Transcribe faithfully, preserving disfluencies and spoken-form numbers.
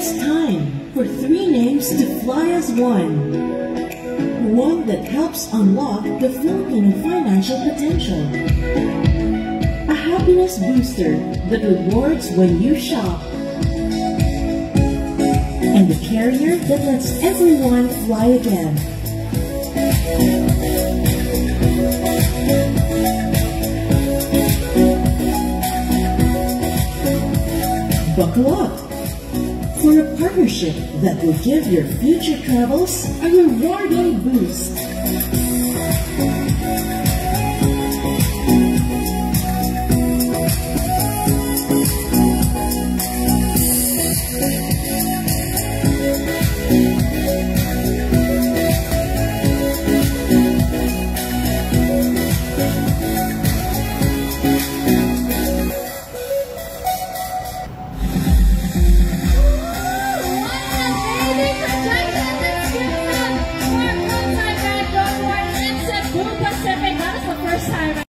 It's time for three names to fly as one. One that helps unlock the Filipino financial potential. A happiness booster that rewards when you shop. And the carrier that lets everyone fly again. Buckle up for a partnership that will give your future travels a rewarding boost.